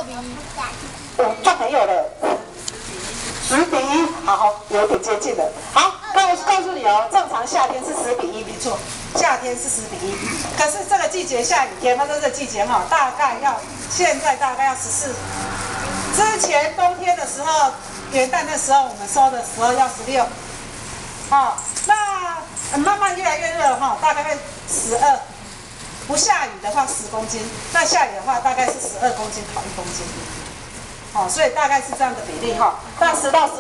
5就没有了，10:1，好，有点接近了。好，告诉你哦，正常夏天是10:1，没错，夏天是10:1。可是这个季节下雨天，它这个季节哈，现在大概要14。之前冬天的时候，元旦的时候我们收的时候要16。好，那慢慢越来越热哈，大概会12。不下雨的话10公斤，那下雨的话大概是12公斤烤1公斤。好，所以大概是这样的比例哈。那10到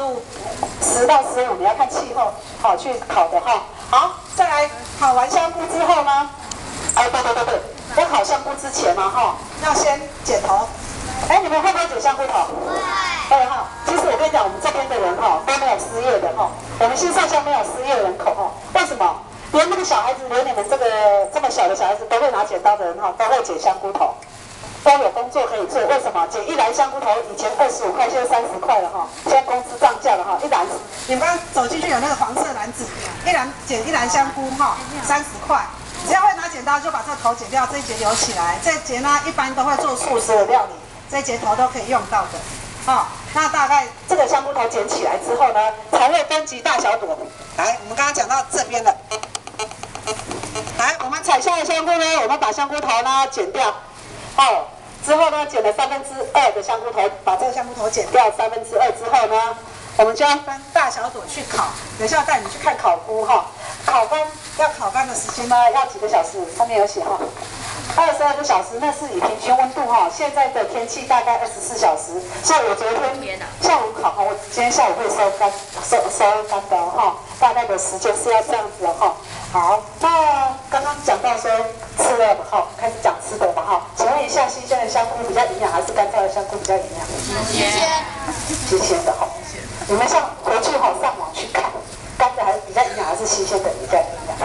15你要看气候好去烤的哈。好，再来烤完香菇之后呢，对，在烤香菇之前嘛哈，要先剪头。你们会不会剪香菇头？会哈。其实我跟你讲，我们这边的人哈都没有失业的哈，我们新上乡没有失业人口哈。为什么？连那个小孩子，连你们这么小的小孩子都会拿剪刀的人哈，都会剪香菇头。都有工作可以做，为什么？剪一篮香菇头以前25块，现在30块了哈。现在工资涨价了哈，一篮，你们刚走进去有那个黄色篮子，剪一篮香菇哈，30块。只要会拿剪刀就把这头剪掉，这一节留起来。这一节呢，一般都会做素食的料理，这一节头都可以用到的。那大概这个香菇头剪起来之后呢，才会分级大小朵。来，我们刚刚讲到这边了。来，我们采下的香菇呢，我们把香菇头呢剪掉。之后呢，剪了2/3的香菇头，把这个香菇头剪掉2/3之后呢，我们就要分大小朵去烤。等一下带你去看烤菇哈，烤干的时间呢要几个小时？上面有写哈，22个小时，那是以平均温度哈。现在的天气大概24小时，所以我昨天下午烤哈，我今天下午会收干的哈，大概的时间是要这样子哈。好，那刚刚讲到说吃了哈，开始讲吃的嘛哈。请问一下，新鲜的香菇比较营养，还是干燥的香菇比较营养？新鲜的哈。你们回去哈上网去看，干的还是比较营养，还是新鲜的比较营养？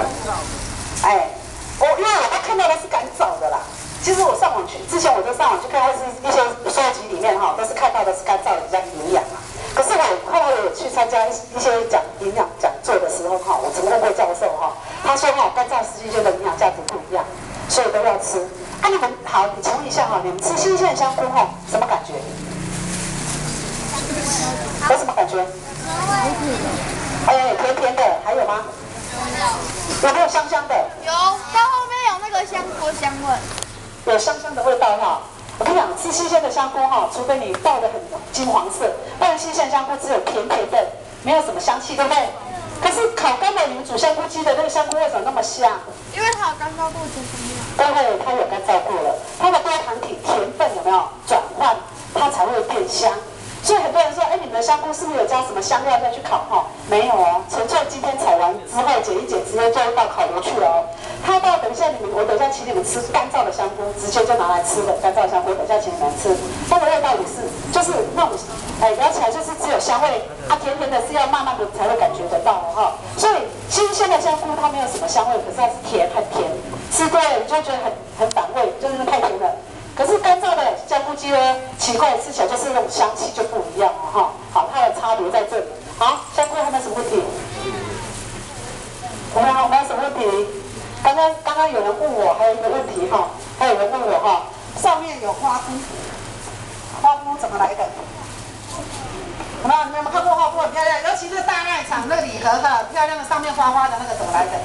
因为我都看到的是干燥的啦。其实我之前我就上网去看，或是一些书籍里面哈，都是看到的是干燥的比较营养啊。可是我后来有去参加一些营养讲座的时候哈，我曾问过教授哈，他说哈干燥新鲜的营养价值不一样，所以都要吃。你们好，你请问一下哈，你们吃新鲜的香菇哈，什么感觉？有什么感觉？甜甜的，还有吗？有没有香香的？ 有，到后面有那个香锅香味。 有香香的味道哈。我跟你讲，吃新鲜的香菇哈，除非你爆得很金黄色，不然新鲜的香菇只有甜甜的，没有什么香气，对不对？可是烤干的，你们煮香菇鸡的那个香菇为什么那么香？ 因为它有干燥过程。 对，它有干燥过了，它的多糖体甜分有没有转换，它才会变香。所以很多人说，你们的香菇是不是有加什么香料再去烤哈？没有哦，纯粹今天采完之后剪一剪，直接就到烤炉去了哦。我等一下请你们吃干燥的香菇，直接就拿来吃的干燥的香菇，等一下请你们吃。它的味道也是，就是那种，咬起来就是只有香味，甜甜的是要慢慢的才会感觉得到的哈。所以新鲜的香菇它没有什么香味，可是它是甜，很甜，吃多了你就觉得很反胃，就是太甜了。可是干燥的香菇鸡呢，奇怪，吃起来就是那种香气就不一样了哈。好，它的差别在这里。好，香菇还有没有什么问题？我们有什么问题？刚刚有人问我，还有一个问题哈，上面有花菇，花菇怎么来的？有没有？你们有没有看过花菇很漂亮？尤其是大卖场那个礼盒很漂亮的，上面花花的那个怎么来的？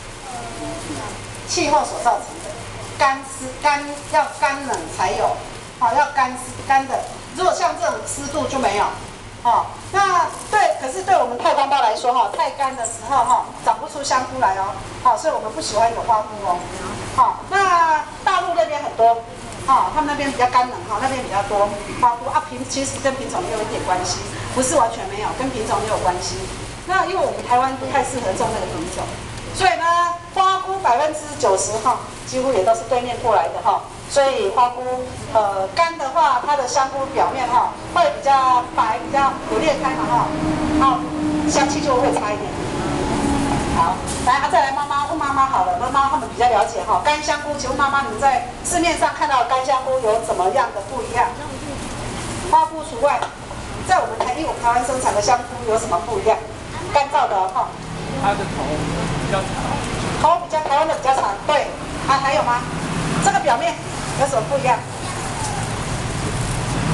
气候所造成的。要干冷才有，要干的。如果像这种湿度就没有，那对，可是对我们太光包来说太干的时候长不出香菇来哦，所以我们不喜欢有花菇哦，那大陆那边很多，他们那边比较干冷那边比较多花菇其实跟品种也有一点关系，不是完全没有，跟品种也有关系。那因为我们台湾不太适合种那个品种，所以呢，花菇90%几乎也都是对面过来的所以花菇干的话，它的香菇表面会比较白，比较有裂开嘛香气就会差一点。好，来再来问妈妈好了，妈妈他们比较了解干香菇，请问妈妈你们在市面上看到的干香菇有怎么样的不一样？花菇除外，在我们台湾生产的香菇有什么不一样？干燥的它的头比较长。 头比较台湾的比较长，对。还有吗？这个表面有什么不一样？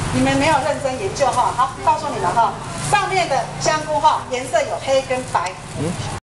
你们没有认真研究哈。好，告诉你们哈，上面的香菇哈，颜色有黑跟白。